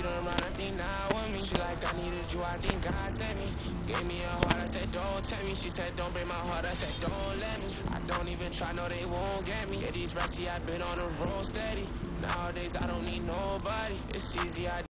she don't run, I think now with me. She like, I needed you, I think God sent me. Gave me a heart, I said, don't tell me. She said, don't break my heart, I said, don't let me. I don't even try, no, they won't get me. Yeah, these rats, see, I've been on the road steady. Nowadays, I don't need nobody. It's easy, I